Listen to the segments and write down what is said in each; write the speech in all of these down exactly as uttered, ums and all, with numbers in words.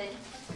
день.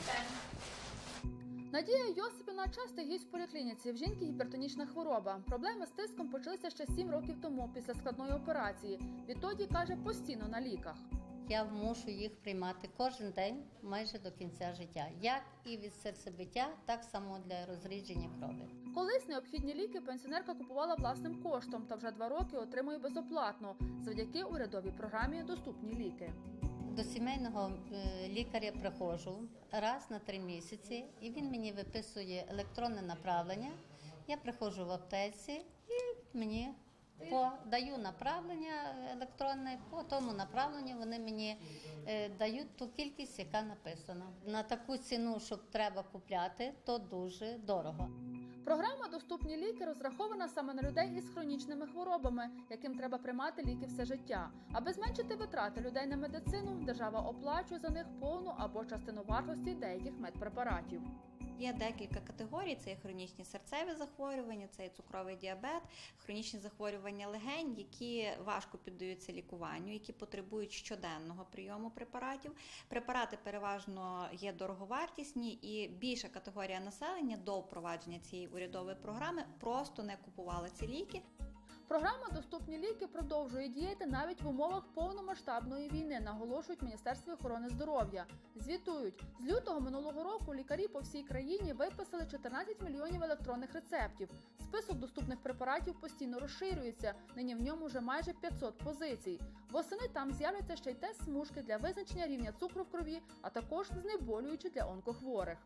Надія Йосипівна часто гість в поліклініці. В жінки гіпертонічна хвороба. Проблеми з тиском почалися ще сім років тому, після складної операції. Відтоді, каже, постійно на ліках. Я мушу їх приймати кожен день, майже до кінця життя. Як і від серцебиття, так само для розрідження крові. Колись необхідні ліки пенсіонерка купувала власним коштом та вже два роки отримує безоплатно, завдяки урядовій програмі «Доступні ліки». До сімейного лікаря приходжу раз на три місяці, і він мені виписує електронне направлення. Я приходжу в аптеці і мені подаю направлення електронне, по тому направленню вони мені дають ту кількість, яка написана. На таку ціну, щоб треба купляти, то дуже дорого. Програма «Доступні ліки» розрахована саме на людей із хронічними хворобами, яким треба приймати ліки все життя. Аби зменшити витрати людей на медицину, держава оплачує за них повну або частину вартості деяких медпрепаратів. Є декілька категорій, це є хронічні серцеві захворювання, це є цукровий діабет, хронічні захворювання легень, які важко піддаються лікуванню, які потребують щоденного прийому препаратів. Препарати переважно є дороговартісні, і більша категорія населення до впровадження цієї урядової програми просто не купували ці ліки. Програма «Доступні ліки» продовжує діяти навіть в умовах повномасштабної війни, наголошують в Міністерстві охорони здоров'я. Звітують, з лютого минулого року лікарі по всій країні виписали чотирнадцять мільйонів електронних рецептів. Список доступних препаратів постійно розширюється, нині в ньому вже майже п'ятсот позицій. Восени там з'являться ще й тест-смужки для визначення рівня цукру в крові, а також знеболюючі для онкохворих.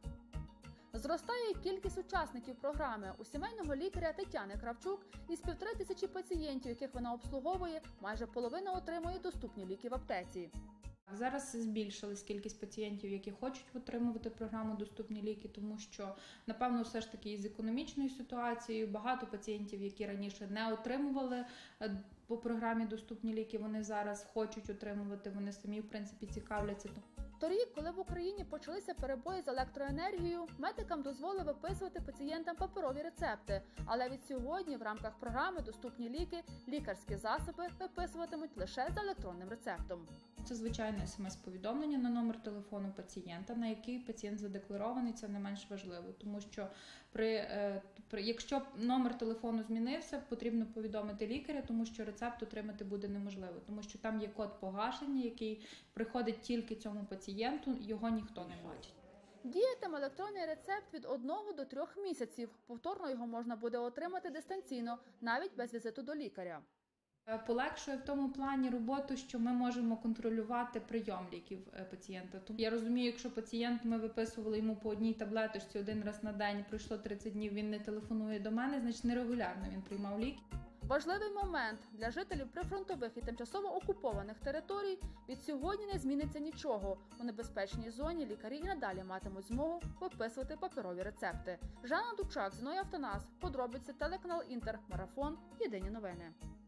Зростає кількість учасників програми. У сімейного лікаря Тетяни Кравчук із півтори тисячі пацієнтів, яких вона обслуговує, майже половина отримує доступні ліки в аптеці. Зараз збільшилась кількість пацієнтів, які хочуть отримувати програму «Доступні ліки», тому що, напевно, все ж таки із економічною ситуацією багато пацієнтів, які раніше не отримували по програмі «Доступні ліки», вони зараз хочуть отримувати, вони самі, в принципі, цікавляться. Торік, коли в Україні почалися перебої з електроенергією, медикам дозволили виписувати пацієнтам паперові рецепти. Але від сьогодні в рамках програми «Доступні ліки» лікарські засоби виписуватимуть лише за електронним рецептом. Це звичайне смс-повідомлення на номер телефону пацієнта, на який пацієнт задекларований, це не менш важливо. Тому що при, при, якщо номер телефону змінився, потрібно повідомити лікаря, тому що рецепт отримати буде неможливо. Тому що там є код погашення, який приходить тільки цьому пацієнту, його ніхто не бачить. Діятиме електронний рецепт від одного до трьох місяців. Повторно його можна буде отримати дистанційно, навіть без візиту до лікаря. Полегшує в тому плані роботу, що ми можемо контролювати прийом ліків пацієнта. Тому я розумію, якщо пацієнт, ми виписували йому по одній таблеточці один раз на день, пройшло тридцять днів, він не телефонує до мене, значить нерегулярно він приймав ліки. Важливий момент для жителів прифронтових і тимчасово окупованих територій: від сьогодні не зміниться нічого. У небезпечній зоні лікарі і надалі матимуть змогу виписувати паперові рецепти. Жанна Дучак, Зіновій Автонас, подробиці, телеканал Інтер, Марафон, Єдині новини.